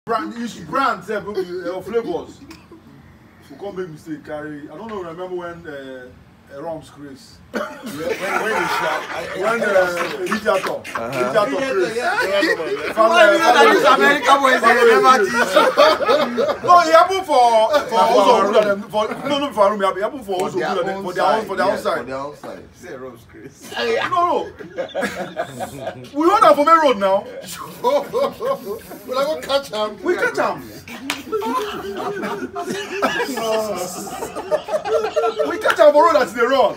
brands or flavors. We can't make mistake carry. I don't know. Remember when Roms Chris? When Hijato Chris. American boys never teach. No, it happened for it happened for also for their outside. Say Roms Chris. No. We run out from main road now. We're not gonna catch him. We catch him. We catch him for road as they run.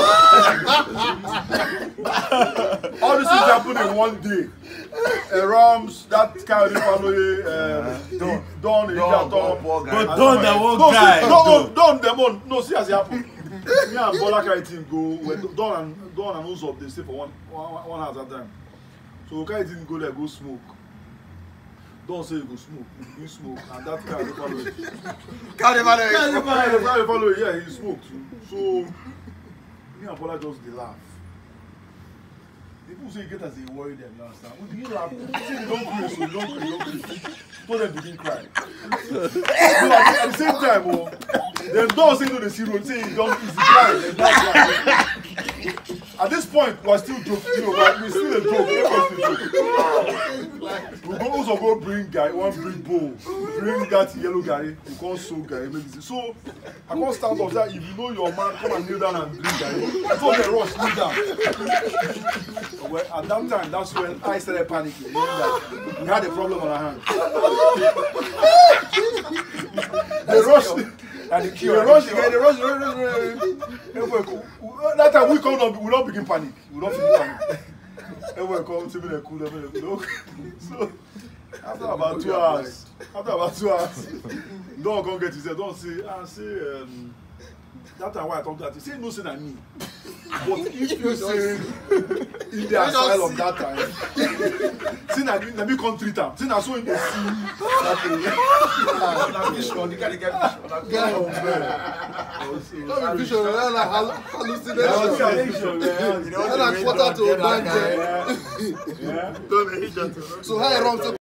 All this things happen in one day. Rams, that kind of family, Don, but Don, that one guy. Don, them on. No, see as it happen. Me and Bola carry team go. When Don and Usopp they stay for one house at a time. So we carry team go there, go smoke. Don't say you go smoke, you smoke, and that guy they follow it. Can't Follow it, yeah, he smoked too. So me and Bola just they laugh. People say you get as they worry them, you understand? We begin laugh. Say they don't cry, so they don't cry. So them begin cry. So at the same time, them don't say no the zero, say you don't easy cry, they don't cry. At this point, we're still joking, but we still a joke. We go also go bring bowl, bring that yellow guy, you can't sew guy. So I can't stand up that if you know your man, come and kneel down and drink guy. So they rush kneel down. Well, at that time, that's when I started panicking. We had a problem on our hands. They rushed. And they rush again, they rush. That time we come up, we don't begin panic. We don't begin panic. Everyone come to me and cool them. So after about 2 hours, don't come get his head. Don't say, that time why I talk that. Say no, say na me. But if you say in their style of that time, say na me come treat am. Say na so in the sea. Na fish on, you gotta get fish on. Don't be fish on, hallucination. Quarter to bank. So how